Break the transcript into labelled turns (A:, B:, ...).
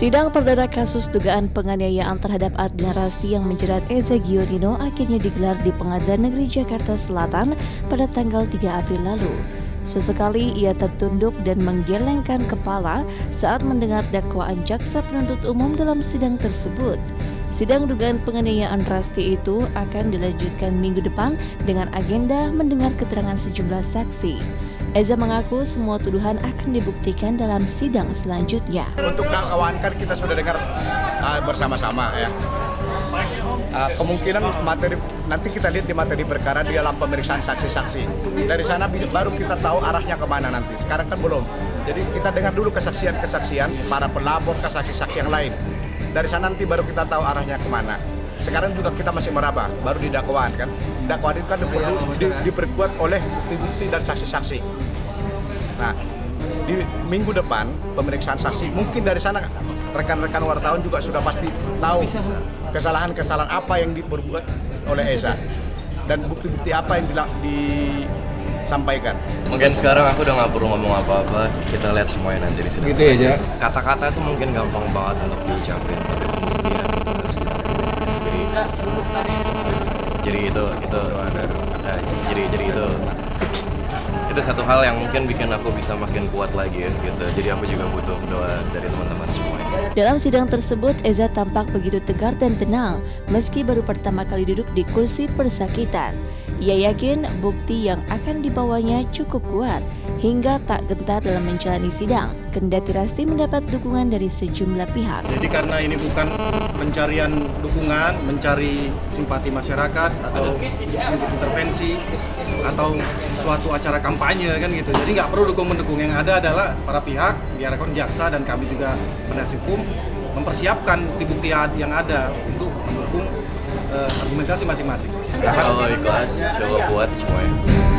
A: Sidang perdana kasus dugaan penganiayaan terhadap Adina Rasti yang menjerat Eza Gionino akhirnya digelar di Pengadilan Negeri Jakarta Selatan pada tanggal 3 April lalu. Sesekali ia tertunduk dan menggelengkan kepala saat mendengar dakwaan jaksa penuntut umum dalam sidang tersebut. Sidang dugaan penganiayaan Rasti itu akan dilanjutkan minggu depan dengan agenda mendengar keterangan sejumlah saksi. Eza mengaku semua tuduhan akan dibuktikan dalam sidang selanjutnya.
B: Untuk dakwaan kan kita sudah dengar bersama-sama ya. Kemungkinan materi nanti kita lihat di materi perkara di dalam pemeriksaan saksi-saksi. Dari sana baru kita tahu arahnya kemana nanti. Sekarang kan belum. Jadi kita dengar dulu kesaksian-kesaksian para pelapor, saksi-saksi yang lain. Dari sana nanti baru kita tahu arahnya kemana. Sekarang juga kita masih meraba, baru di dakwaan kan. Dakwaan itu kan diperkuat oleh bukti-bukti dan saksi-saksi. Nah, di minggu depan pemeriksaan saksi, mungkin dari sana rekan-rekan wartawan juga sudah pasti tahu kesalahan-kesalahan apa yang diperbuat oleh Eza dan bukti-bukti apa yang disampaikan.
C: Mungkin sekarang aku udah nggak perlu ngomong apa-apa, kita lihat semuanya nanti di sini.
D: Gitu aja.
C: Kata-kata itu mungkin gampang banget untuk diucapin, tapi pembuktian itu harus itu satu hal yang mungkin bikin aku bisa makin kuat lagi ya gitu. Jadi aku juga butuh doa dari teman-teman semuanya.
A: Dalam sidang tersebut, Eza tampak begitu tegar dan tenang meski baru pertama kali duduk di kursi persakitan. Ia yakin bukti yang akan dibawanya cukup kuat hingga tak gentar dalam menjalani sidang. Kendati Rasti mendapat dukungan dari sejumlah pihak.
E: Jadi karena ini bukan pencarian dukungan, mencari simpati masyarakat atau intervensi atau suatu acara kampanye kan gitu. Jadi nggak perlu dukung-mendukung, yang ada adalah para pihak, biarkan jaksa dan kami juga penasihat hukum mempersiapkan bukti-bukti yang ada untuk mendukung argumentasi masing-masing.
C: Insya Allah ikhlas, insya Allah kuat semuanya.